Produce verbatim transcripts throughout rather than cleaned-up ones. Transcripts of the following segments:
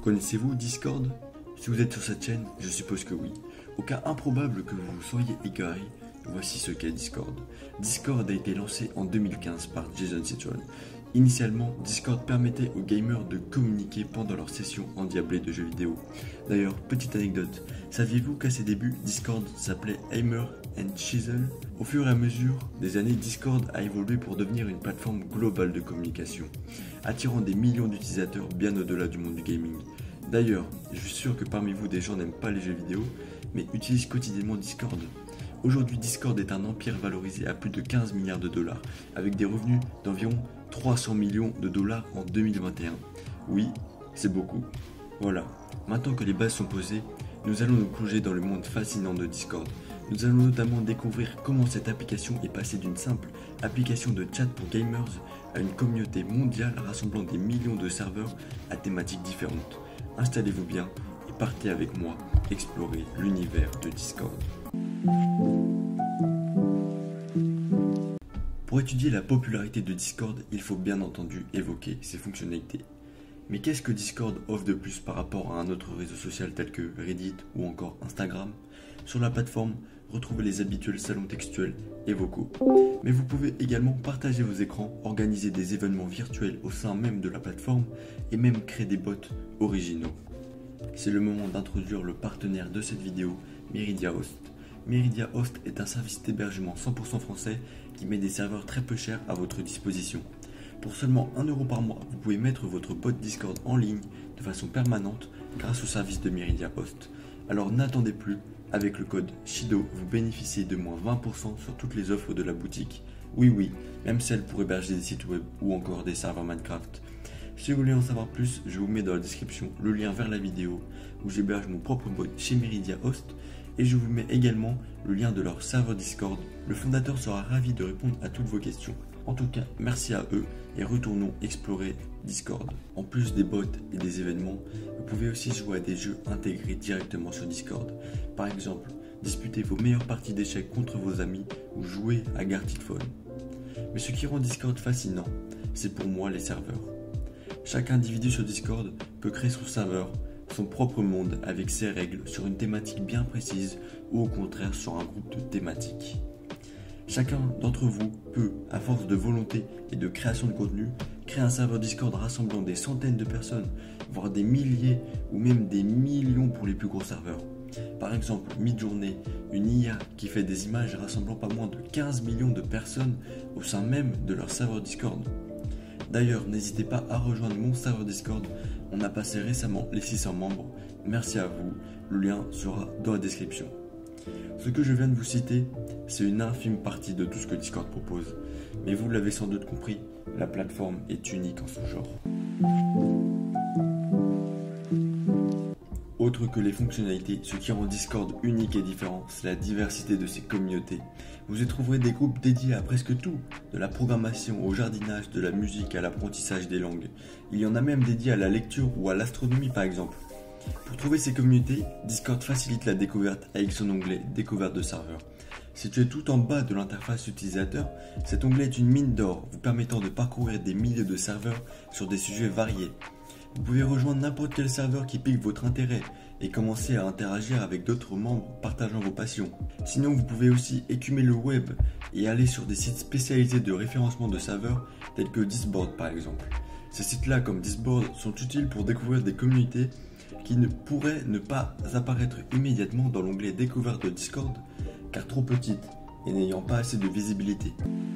Connaissez-vous Discord? Si vous êtes sur cette chaîne, je suppose que oui. Au cas improbable que vous soyez égaré, voici ce qu'est Discord. Discord a été lancé en deux mille quinze par Jason Citron. Initialement, Discord permettait aux gamers de communiquer pendant leurs sessions endiablées de jeux vidéo. D'ailleurs, petite anecdote, saviez-vous qu'à ses débuts, Discord s'appelait Hammer and Chisel? Au fur et à mesure des années, Discord a évolué pour devenir une plateforme globale de communication, attirant des millions d'utilisateurs bien au-delà du monde du gaming. D'ailleurs, je suis sûr que parmi vous des gens n'aiment pas les jeux vidéo, mais utilisent quotidiennement Discord. Aujourd'hui, Discord est un empire valorisé à plus de quinze milliards de dollars, avec des revenus d'environ trois cents millions de dollars en deux mille vingt et un. Oui, c'est beaucoup. Voilà, maintenant que les bases sont posées, nous allons nous plonger dans le monde fascinant de Discord. Nous allons notamment découvrir comment cette application est passée d'une simple application de chat pour gamers à une communauté mondiale rassemblant des millions de serveurs à thématiques différentes. Installez-vous bien et partez avec moi explorer l'univers de Discord. Pour étudier la popularité de Discord, il faut bien entendu évoquer ses fonctionnalités. Mais qu'est-ce que Discord offre de plus par rapport à un autre réseau social tel que Reddit ou encore Instagram? Sur la plateforme, retrouvez les habituels salons textuels et vocaux. Mais vous pouvez également partager vos écrans, organiser des événements virtuels au sein même de la plateforme et même créer des bots originaux. C'est le moment d'introduire le partenaire de cette vidéo, MeridiaHost. MeridiaHost est un service d'hébergement cent pour cent français qui met des serveurs très peu chers à votre disposition. Pour seulement un euro par mois, vous pouvez mettre votre bot Discord en ligne de façon permanente grâce au service de MeridiaHost. Alors n'attendez plus, avec le code SHIDO, vous bénéficiez de moins vingt pour cent sur toutes les offres de la boutique. Oui oui, même celles pour héberger des sites web ou encore des serveurs Minecraft. Si vous voulez en savoir plus, je vous mets dans la description le lien vers la vidéo où j'héberge mon propre bot chez MeridiaHost et je vous mets également le lien de leur serveur Discord. Le fondateur sera ravi de répondre à toutes vos questions. En tout cas, merci à eux et retournons explorer Discord. En plus des bots et des événements, vous pouvez aussi jouer à des jeux intégrés directement sur Discord. Par exemple, disputer vos meilleures parties d'échecs contre vos amis ou jouer à Gartic Phone. Mais ce qui rend Discord fascinant, c'est pour moi les serveurs. Chaque individu sur Discord peut créer son serveur, son propre monde avec ses règles sur une thématique bien précise ou au contraire sur un groupe de thématiques. Chacun d'entre vous peut, à force de volonté et de création de contenu, créer un serveur Discord rassemblant des centaines de personnes, voire des milliers ou même des millions pour les plus gros serveurs. Par exemple, Midjourney, une I A qui fait des images rassemblant pas moins de quinze millions de personnes au sein même de leur serveur Discord. D'ailleurs, n'hésitez pas à rejoindre mon serveur Discord, on a passé récemment les six cents membres. Merci à vous, le lien sera dans la description. Ce que je viens de vous citer, c'est une infime partie de tout ce que Discord propose. Mais vous l'avez sans doute compris, la plateforme est unique en son genre. Autre que les fonctionnalités, ce qui rend Discord unique et différent, c'est la diversité de ses communautés. Vous y trouverez des groupes dédiés à presque tout, de la programmation au jardinage, de la musique à l'apprentissage des langues. Il y en a même dédiés à la lecture ou à l'astronomie par exemple. Pour trouver ces communautés, Discord facilite la découverte avec son onglet Découverte de serveurs. Situé tout en bas de l'interface utilisateur, cet onglet est une mine d'or, vous permettant de parcourir des milliers de serveurs sur des sujets variés. Vous pouvez rejoindre n'importe quel serveur qui pique votre intérêt et commencer à interagir avec d'autres membres partageant vos passions. Sinon, vous pouvez aussi écumer le web et aller sur des sites spécialisés de référencement de serveurs tels que Disboard par exemple. Ces sites-là comme Disboard sont utiles pour découvrir des communautés qui ne pourraient ne pas apparaître immédiatement dans l'onglet Découverte de Discord car trop petites et n'ayant pas assez de visibilité.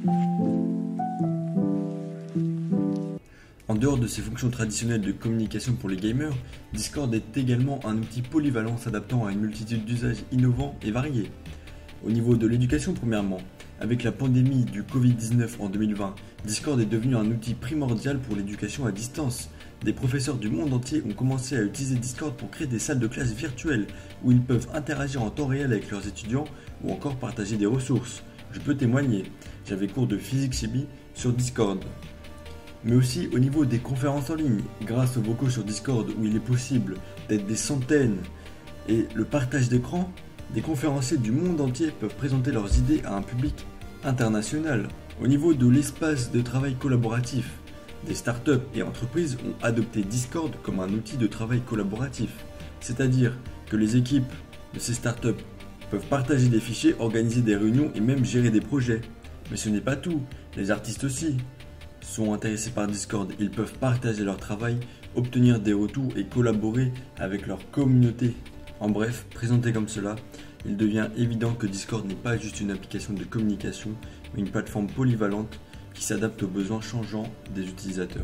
En dehors de ses fonctions traditionnelles de communication pour les gamers, Discord est également un outil polyvalent s'adaptant à une multitude d'usages innovants et variés. Au niveau de l'éducation premièrement, avec la pandémie du covid dix-neuf en deux mille vingt, Discord est devenu un outil primordial pour l'éducation à distance. Des professeurs du monde entier ont commencé à utiliser Discord pour créer des salles de classe virtuelles où ils peuvent interagir en temps réel avec leurs étudiants ou encore partager des ressources. Je peux témoigner, j'avais cours de physique chimie sur Discord. Mais aussi au niveau des conférences en ligne, grâce aux vocaux sur Discord où il est possible d'être des centaines et le partage d'écran, des conférenciers du monde entier peuvent présenter leurs idées à un public international. Au niveau de l'espace de travail collaboratif, Des startups et entreprises ont adopté Discord comme un outil de travail collaboratif, c'est-à-dire que les équipes de ces startups peuvent partager des fichiers, organiser des réunions et même gérer des projets. Mais ce n'est pas tout, les artistes aussi sont intéressés par Discord, ils peuvent partager leur travail, obtenir des retours et collaborer avec leur communauté. En bref, présenté comme cela, il devient évident que Discord n'est pas juste une application de communication, mais une plateforme polyvalente qui s'adapte aux besoins changeants des utilisateurs.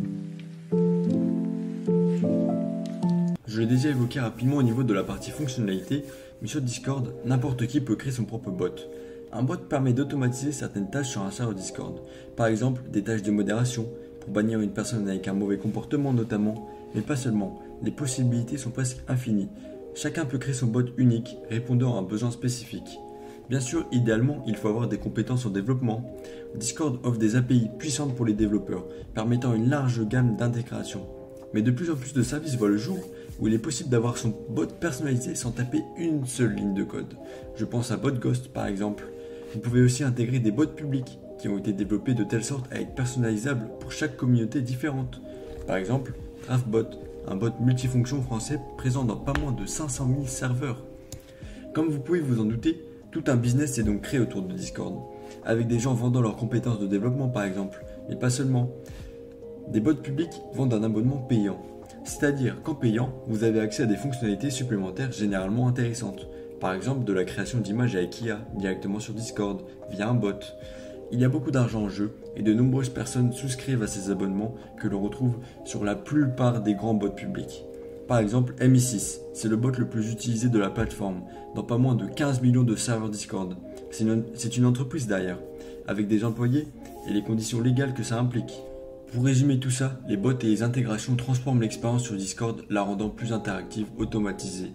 Je l'ai déjà évoqué rapidement au niveau de la partie fonctionnalité, mais sur Discord, n'importe qui peut créer son propre bot. Un bot permet d'automatiser certaines tâches sur un serveur Discord, par exemple des tâches de modération, pour bannir une personne avec un mauvais comportement notamment, mais pas seulement, les possibilités sont presque infinies. Chacun peut créer son bot unique, répondant à un besoin spécifique. Bien sûr, idéalement, il faut avoir des compétences en développement. Discord offre des A P I puissantes pour les développeurs, permettant une large gamme d'intégration. Mais de plus en plus de services voient le jour où il est possible d'avoir son bot personnalisé sans taper une seule ligne de code. Je pense à BotGhost par exemple. Vous pouvez aussi intégrer des bots publics qui ont été développés de telle sorte à être personnalisables pour chaque communauté différente. Par exemple, DraftBot, un bot multifonction français présent dans pas moins de cinq cent mille serveurs. Comme vous pouvez vous en douter, tout un business est donc créé autour de Discord, avec des gens vendant leurs compétences de développement par exemple, mais pas seulement. Des bots publics vendent un abonnement payant, c'est-à-dire qu'en payant, vous avez accès à des fonctionnalités supplémentaires généralement intéressantes, par exemple de la création d'images avec I A directement sur Discord via un bot. Il y a beaucoup d'argent en jeu et de nombreuses personnes souscrivent à ces abonnements que l'on retrouve sur la plupart des grands bots publics. Par exemple, M I six, c'est le bot le plus utilisé de la plateforme, dans pas moins de quinze millions de serveurs Discord. C'est une, c'est une entreprise derrière, avec des employés et les conditions légales que ça implique. Pour résumer tout ça, les bots et les intégrations transforment l'expérience sur Discord, la rendant plus interactive, automatisée.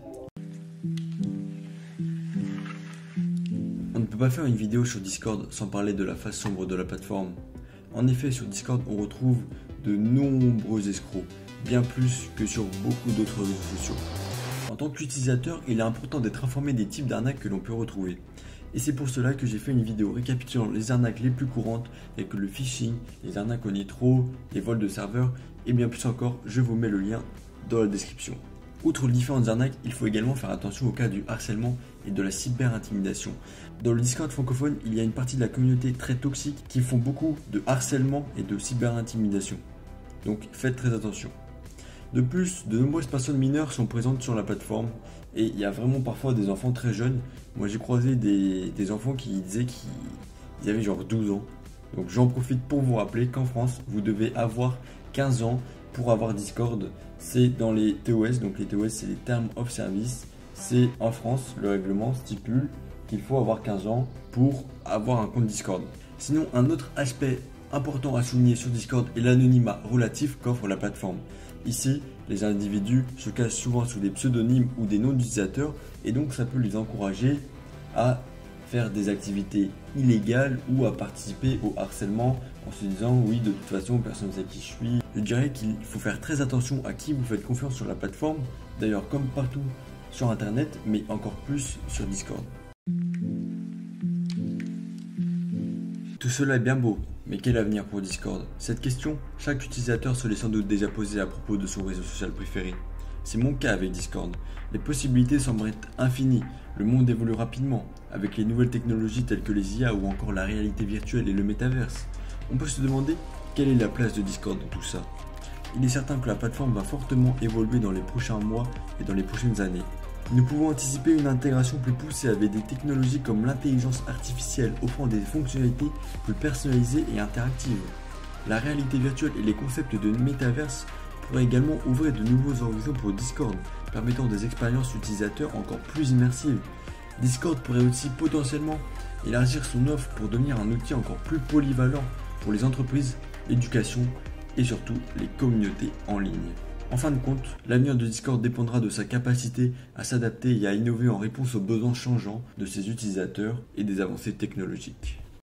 On ne peut pas faire une vidéo sur Discord sans parler de la face sombre de la plateforme. En effet, sur Discord, on retrouve de nombreux escrocs, bien plus que sur beaucoup d'autres réseaux sociaux. En tant qu'utilisateur, il est important d'être informé des types d'arnaques que l'on peut retrouver. Et c'est pour cela que j'ai fait une vidéo récapitulant les arnaques les plus courantes, telles que le phishing, les arnaques au nitro, les vols de serveurs, et bien plus encore, je vous mets le lien dans la description. Outre les différentes arnaques, il faut également faire attention au cas du harcèlement et de la cyber-intimidation. Dans le Discord francophone, il y a une partie de la communauté très toxique qui font beaucoup de harcèlement et de cyber-intimidation. Donc faites très attention. De plus, de nombreuses personnes mineures sont présentes sur la plateforme et il y a vraiment parfois des enfants très jeunes. Moi j'ai croisé des, des enfants qui disaient qu'ils avaient genre douze ans. Donc j'en profite pour vous rappeler qu'en France, vous devez avoir quinze ans pour avoir Discord. C'est dans les T O S, donc les T O S c'est les Terms of Service. C'est en France, le règlement stipule qu'il faut avoir quinze ans pour avoir un compte Discord. Sinon, un autre aspect important à souligner sur Discord est l'anonymat relatif qu'offre la plateforme. Ici, les individus se cachent souvent sous des pseudonymes ou des noms d'utilisateurs et donc ça peut les encourager à faire des activités illégales ou à participer au harcèlement en se disant oui de toute façon personne ne sait qui je suis. Je dirais qu'il faut faire très attention à qui vous faites confiance sur la plateforme, d'ailleurs comme partout sur internet mais encore plus sur Discord. Tout cela est bien beau, mais quel avenir pour Discord? Cette question, chaque utilisateur se l'est sans doute déjà posée à propos de son réseau social préféré. C'est mon cas avec Discord. Les possibilités semblent être infinies, le monde évolue rapidement, avec les nouvelles technologies telles que les I A ou encore la réalité virtuelle et le métaverse. On peut se demander quelle est la place de Discord dans tout ça. Il est certain que la plateforme va fortement évoluer dans les prochains mois et dans les prochaines années. Nous pouvons anticiper une intégration plus poussée avec des technologies comme l'intelligence artificielle offrant des fonctionnalités plus personnalisées et interactives. La réalité virtuelle et les concepts de métaverse pourraient également ouvrir de nouveaux horizons pour Discord, permettant des expériences utilisateurs encore plus immersives. Discord pourrait aussi potentiellement élargir son offre pour devenir un outil encore plus polyvalent pour les entreprises, l'éducation et surtout les communautés en ligne. En fin de compte, l'avenir de Discord dépendra de sa capacité à s'adapter et à innover en réponse aux besoins changeants de ses utilisateurs et des avancées technologiques.